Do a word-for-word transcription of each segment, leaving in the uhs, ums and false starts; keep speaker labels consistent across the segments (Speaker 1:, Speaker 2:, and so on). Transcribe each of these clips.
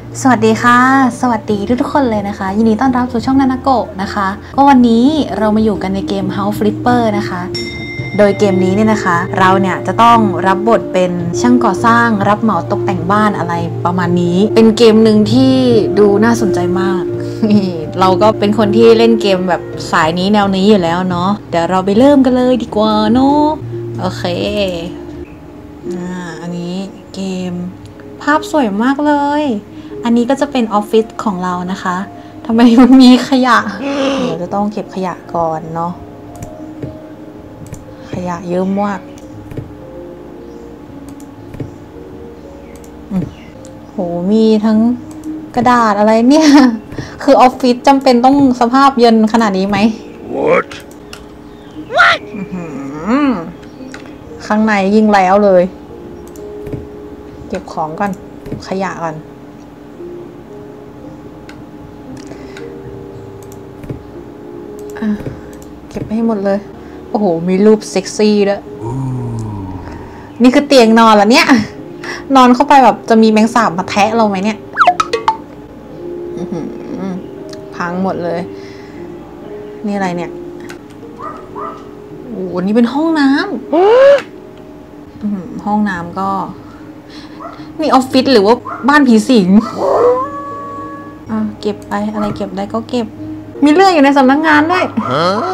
Speaker 1: สวัสดีค่ะสวัสดีทุกๆคนเลยนะคะยินดีต้อนรับสู่ช่องนานาโกะนะคะก็วันนี้เรามาอยู่กันในเกม House Flipper นะคะโดยเกมนี้เนี่ยนะคะเราเนี่ยจะต้องรับบทเป็นช่างก่อสร้างรับเหมาตกแต่งบ้านอะไรประมาณนี้เป็นเกมหนึ่งที่ดูน่าสนใจมาก เราก็เป็นคนที่เล่นเกมแบบสายนี้แนวนี้อยู่แล้วเนาะเดี๋ยวเราไปเริ่มกันเลยดีกว่าเนาะโอเคอ่าอันนี้เกมภาพสวยมากเลยอันนี้ก็จะเป็นออฟฟิศของเรานะคะทำไมมันมีขยะ เดี๋ยวจะต้องเก็บขยะก่อนเนาะขยะเยอะมากโหมีทั้งกระดาษอะไรเนี่ย คือออฟฟิศจำเป็นต้องสภาพเย็นขนาดนี้ไหม
Speaker 2: What
Speaker 1: What ข้างในยิ่งแล้วเลยเก็บของก่อนขยะก่อนเก็บให้หมดเลยโอ้โหมีรูปเซ็กซี่ด้วยนี่คือเตียงนอนแล้วเนี่ยนอนเข้าไปแบบจะมีแมงสาบมาแทะเราไหมเนี่ยพังหมดเลยนี่อะไรเนี่ยโอ้โหนี่เป็นห้องน้ำห้องน้ำก็นี่ออฟฟิศหรือว่าบ้านผีสิงอ่ะเก็บไปอะไรเก็บได้ก็เก็บมีเรื่องอยู่ในสำนักงานด้วย huh?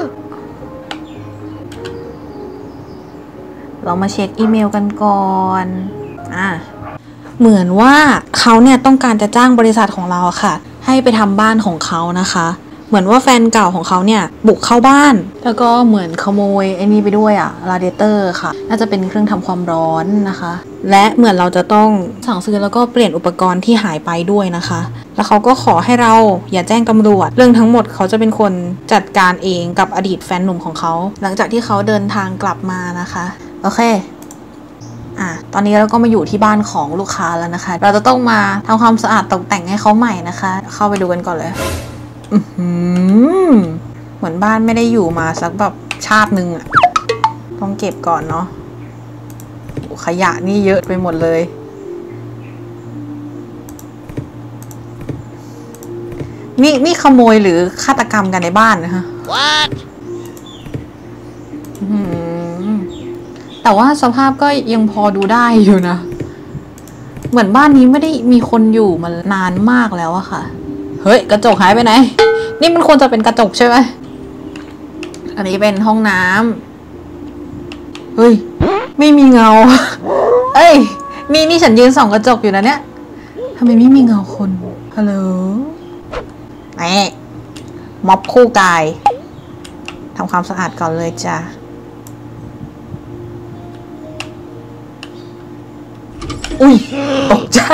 Speaker 1: เรามาเช็คอีเมลกันก่อนอ่ะเหมือนว่าเขาเนี่ยต้องการจะจ้างบริษัทของเราค่ะให้ไปทำบ้านของเขานะคะเหมือนว่าแฟนเก่าของเขาเนี่ยบุกเข้าบ้านแล้วก็เหมือนขโมยไอ้นี่ไปด้วยอะราดิเอเตอร์ค่ะน่าจะเป็นเครื่องทำความร้อนนะคะและเหมือนเราจะต้องสั่งซื้อแล้วก็เปลี่ยนอุปกรณ์ที่หายไปด้วยนะคะแล้วเขาก็ขอให้เราอย่าแจ้งตำรวจเรื่องทั้งหมดเขาจะเป็นคนจัดการเองกับอดีตแฟนหนุ่มของเขาหลังจากที่เขาเดินทางกลับมานะคะโอเคอ่ะตอนนี้เราก็มาอยู่ที่บ้านของลูกค้าแล้วนะคะเราจะต้องมาทำความสะอาดตกแต่งให้เขาใหม่นะคะเข้าไปดูกันก่อนเลยเหมือนบ้านไม่ได้อยู่มาสักแบบชาติหนึ่งอะต้องเก็บก่อนเนาะขยะนี่เยอะไปหมดเลยนี่นี่ขโมยหรือฆาตกรรมกันในบ้านนะคะ What? แต่ว่าสภาพก็ยังพอดูได้อยู่นะเหมือนบ้านนี้ไม่ได้มีคนอยู่มานานมากแล้วอะค่ะเฮ้ยกระจกหายไปไหนนี่มันควรจะเป็นกระจกใช่ไหมอันนี้เป็นห้องน้ำเฮ้ยไม่มีเงาเอ้ยนี่นี่ฉันยืนส่องกระจกอยู่นะเนี่ยทำไมไม่มีเงาคนฮัลโหลไอ้ม็อบคู่กายทำความสะอาดก่อนเลยจ้ะอุ้ยตกใจ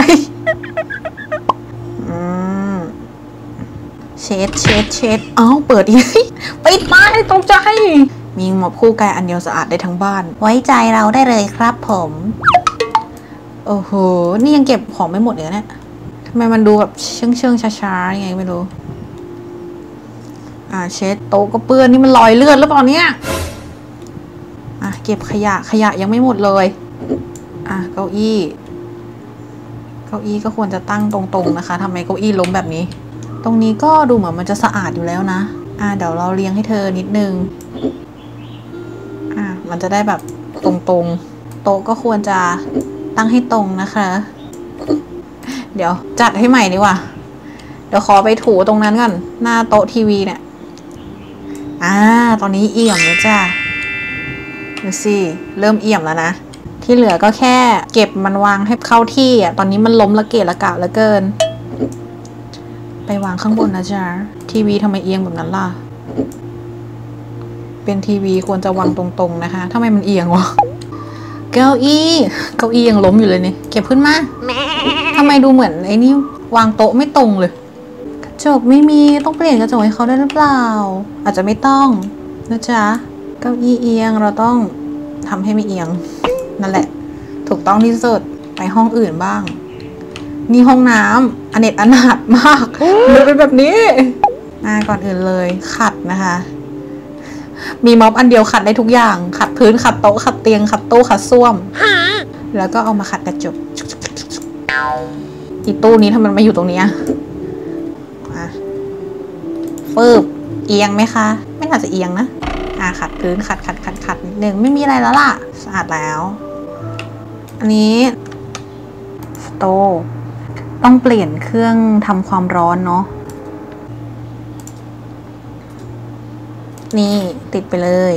Speaker 1: เช็ดเช็ดเช็ดเอ้าเปิดอีกปิดมาให้ตกใจมีหมอบคู่กายอันเดียวสะอาดได้ทั้งบ้านไว้ใจเราได้เลยครับผมโอ้โหนี่ยังเก็บของไม่หมดเลยเนี่ยทำไมมันดูแบบเชื่องเชื่องช้าๆยังไงไม่รู้อ่าเช็ดโต๊ะก็เปื้อนนี่มันรอยเลือดหรือเปล่าเนี่ยอ่ะเก็บขยะขยะยังไม่หมดเลยอ่ะเก้าอี้เก้าอี้ก็ควรจะตั้งตรงๆนะคะทำไมเก้าอี้ล้มแบบนี้ตรงนี้ก็ดูเหมือนมันจะสะอาดอยู่แล้วนะอ่าเดี๋ยวเราเลี้ยงให้เธอนิดนึงอ่ามันจะได้แบบตรงๆโต๊ะก็ควรจะตั้งให้ตรงนะคะเดี๋ยวจัดให้ใหม่ดีกว่าเดี๋ยวขอไปถูตรงนั้นก่อนหน้าโต๊ะทีวีเนี่ยอ่าตอนนี้เอี่ยมแล้วจ้ะดูสิเริ่มเอี่ยมแล้วนะที่เหลือก็แค่เก็บมันวางให้เข้าที่อ่ะตอนนี้มันล้มละเกะละกะเหลือเกินไปวางข้างบนนะจ๊ะทีวีทำไมเอียงแบบนั้นล่ะเป็นทีวีควรจะวางตรงๆนะคะทำไมมันเอียงวะเก้าอี้เก้าอี้ยังล้มอยู่เลยเนี่ยเก็บขึ้นมาทำไมดูเหมือนไอ้นี่วางโต๊ะไม่ตรงเลยกระจกไม่มีต้องเปลี่ยนกระจกให้เขาได้หรือเปล่าอาจจะไม่ต้องนะจ๊ะเก้าอี้เอียงเราต้องทำให้ไม่เอียงนั่นแหละถูกต้องที่สุดไปห้องอื่นบ้างนี่ห้องน้ำอเนกอนาถมากมันเป็นแบบนี้มาก่อนอื่นเลยขัดนะคะ มีม็อบอันเดียวขัดได้ทุกอย่างขัดพื้นขัดโต๊ะขัดเตียงขัดตู้ขัดส้วมแล้วก็เอามาขัดกระจกอีตู้นี้ทำไมมันมาอยู่ตรงนี้อะมาฟืบเอียงไหมคะไม่น่าจะเอียงนะอ่ะขัดพื้นขัดขัดขัดขัดนิดนึงไม่มีอะไรแล้วล่ะสะอาดแล้วอันนี้สโตว์ต้องเปลี่ยนเครื่องทำความร้อนเนาะนี่ติดไปเลย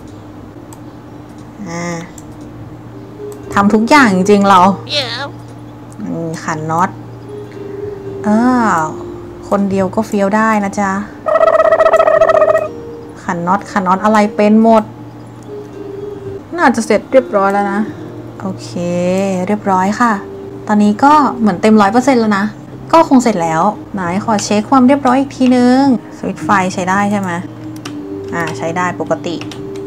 Speaker 1: อ่าทำทุกอย่างจริงๆเรา yeah. ขันน็อตอ้าวคนเดียวก็เฟี้ยวได้นะจ๊ะขันน็อตขันน็อตอะไรเป็นหมดน่าจะเสร็จเรียบร้อยแล้วนะโอเคเรียบร้อยค่ะตอนนี้ก็เหมือนเต็มร้อยเปอร์เซ็นต์แล้วนะก็คงเสร็จแล้วไหนขอเช็คความเรียบร้อยอีกทีนึงสวิตช์ไฟใช้ได้ใช่ไหมอ่าใช้ได้ปกติ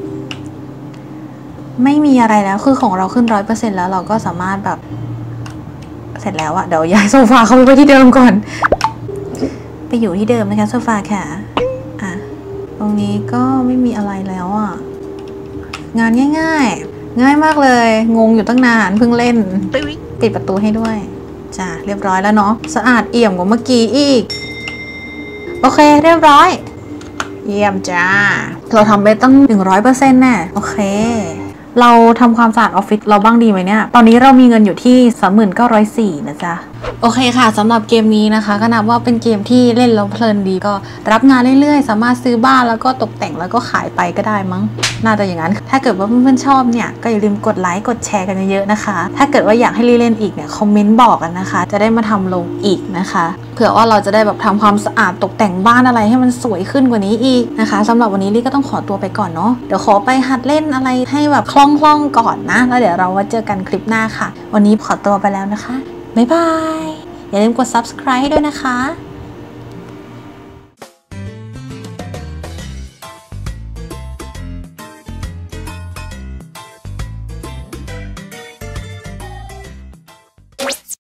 Speaker 1: ไม่มีอะไรแล้วคือของเราขึ้นร้อยเปอร์เซ็นต์แล้วเราก็สามารถแบบเสร็จแล้วอะเดี๋ยวย้ายโซฟาเข้าไปที่เดิมก่อนไปอยู่ที่เดิมนะคะโซฟาค่ะอ่ะตรงนี้ก็ไม่มีอะไรแล้วอะงานง่ายๆง่ายมากเลยงงอยู่ตั้งนานเพิ่งเล่นปิดประตูให้ด้วยจ้ะเรียบร้อยแล้วเนาะสะอาดเอี่ยมกว่าเมื่อกี้อีกโอเคเรียบร้อยเยี่ยมจ้าเราทำไปตั้ง หนึ่งร้อยเปอร์เซ็นต์ แน่โอเคเราทำความสะอาดออฟฟิศเราบ้างดีไหมเนี่ยตอนนี้เรามีเงินอยู่ที่ สามหมื่นเก้าร้อยสี่ นะจ๊ะโอเคค่ะสำหรับเกมนี้นะคะก็นับว่าเป็นเกมที่เล่นแล้วเพลินดีก็รับงานเรื่อยๆสามารถซื้อบ้านแล้วก็ตกแต่งแล้วก็ขายไปก็ได้มั้งน่าจะอย่างนั้นถ้าเกิดว่าเพื่อนๆชอบเนี่ยก็อย่าลืมกดไลค์กดแชร์กันเยอะๆนะคะถ้าเกิดว่าอยากให้รีเล่นอีกเนี่ยคอมเมนต์บอกกันนะคะจะได้มาทำลงอีกนะคะเผื่อว่าเราจะได้แบบทำความสะอาดตกแต่งบ้านอะไรให้มันสวยขึ้นกว่านี้อีกนะคะสำหรับวันนี้ลี่ก็ต้องขอตัวไปก่อนเนาะเดี๋ยวขอไปหัดเล่นอะไรให้แบบคล่องๆก่อนนะแล้วเดี๋ยวเรามาเจอกันคลิปหน้าค่ะวันนี้ขอตัวไปแล้วนะคะบ๊ายบายอย่าลืมกด ซับสไครบ์ ด้วยนะคะ